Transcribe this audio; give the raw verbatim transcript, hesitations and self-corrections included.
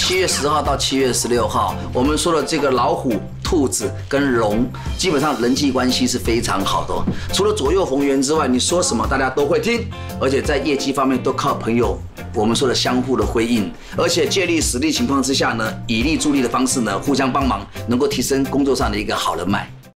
七月十号到七月十六号，我们说的这个老虎、兔子跟龙，基本上人际关系是非常好的哦。除了左右逢源之外，你说什么大家都会听，而且在业绩方面都靠朋友。我们说的相互的辉映，而且借力使力情况之下呢，以力助力的方式呢，互相帮忙，能够提升工作上的一个好人脉。